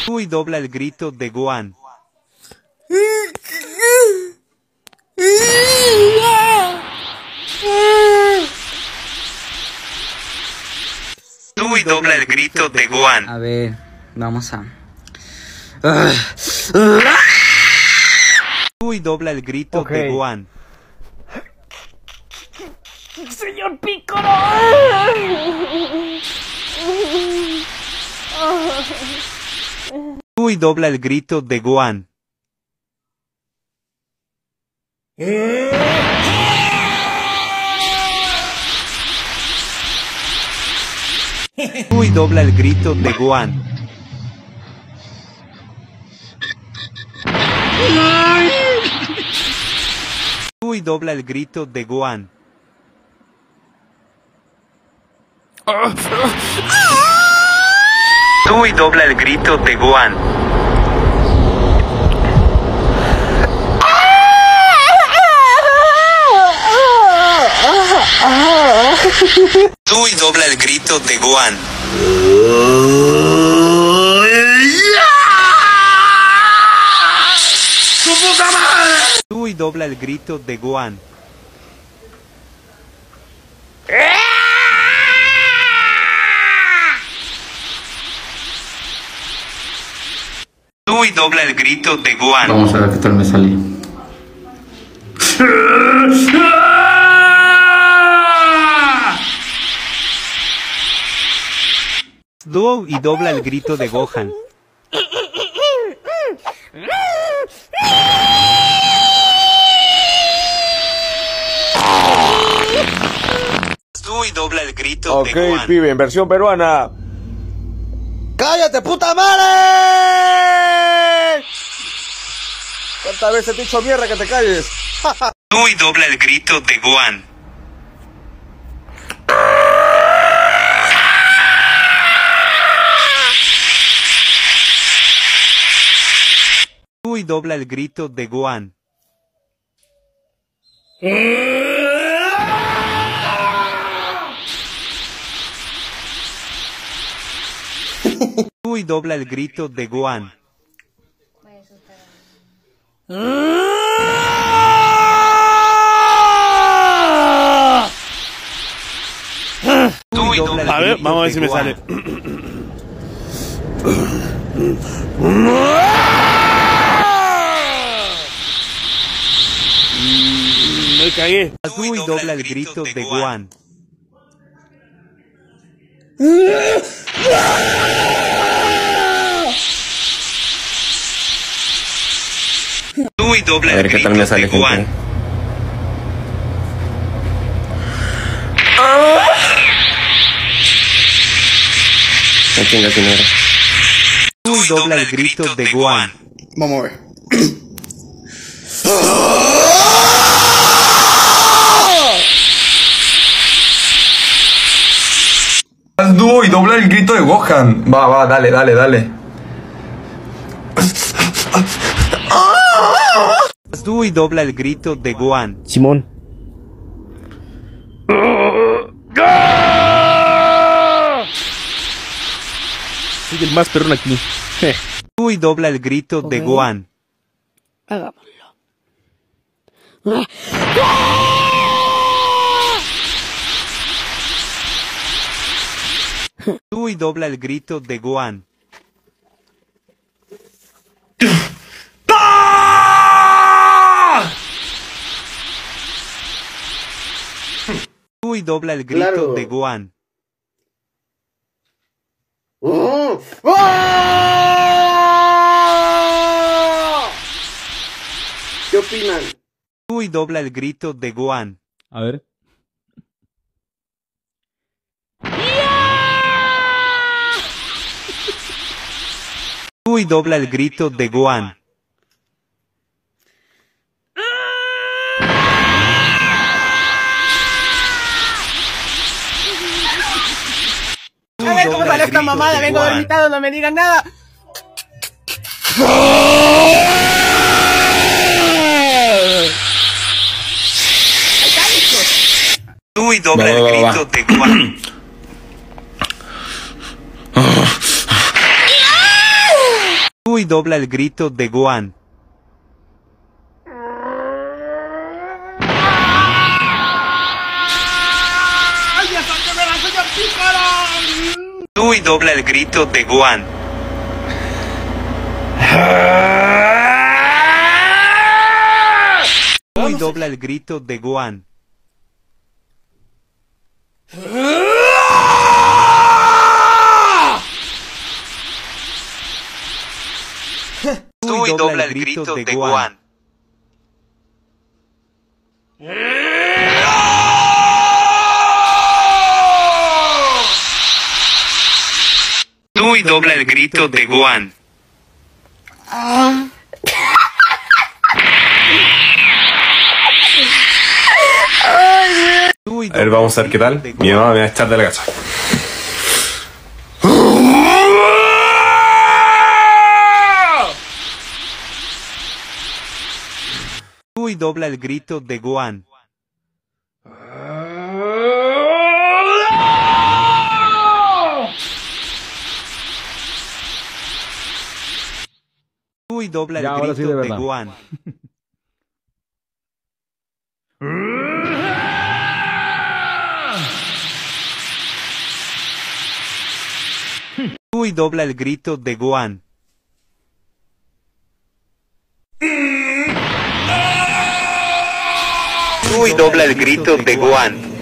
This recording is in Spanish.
Tú y dobla el grito de Gohan. Tú y dobla el grito de Gohan. A ver, vamos a... Tú y dobla el grito de Gohan. ¡Señor Piccolo! Tú y dobla el grito de Gohan. Tú y dobla el grito de Gohan. Tú y dobla el grito de Gohan. Tú y dobla el grito de Gohan. Tú y dobla el grito de Gohan. ¡Su puta madre! Tú y dobla el grito de Gohan. Tú y dobla el grito de Gohan. Vamos a ver qué tal me sale. Tú y dobla el grito de Gohan. Tú y dobla el grito de Gohan. Ok, pibe, en versión peruana. ¡Cállate, puta madre! ¿Cuántas veces te he dicho mierda que te calles? Tú y dobla el grito de Gohan. Tú y dobla el grito de Gohan. Tú y dobla el grito de Gohan. Tú y dobla el A ver, grito vamos a ver de si me Gohan. sale. Me cagué. Tú y dobla el grito de Gohan. Tú y dobla A el ver qué grito tal me sale, de Gohan. gente. No chingas, si no era. Tú y dobla el grito de Gohan. Vamos a ver. Haz dúo y dobla el grito de Gohan. Va, dale, dale, dale. Tú y dobla el grito de Gohan. Simón. Soy el más perrón aquí. Tú y dobla el grito de Gohan. Hagámoslo. Tú y dobla el grito de Gohan. Tú y dobla el grito Claro. de Gohan. ¿Qué opinan? Tú y dobla el grito de Gohan. A ver. Tú y dobla el grito de Gohan. A ver cómo sale esta mamada, vengo dormitado, no me digan nada. Tú y dobla el grito de Gohan. Tú y dobla el grito de Gohan. Tú y dobla el grito de Gohan. Tú y dobla el grito de Gohan. Tú y dobla el grito de Gohan. Tú y dobla el grito de Gohan. A ver, vamos a ver qué tal. Mi mamá me va a echar de la casa. Tú y dobla el grito de Gohan. Tú y dobla el ahora sí, grito de de verdad. Gohan. Tú y dobla el grito de Gohan. Tú y dobla el grito de Gohan.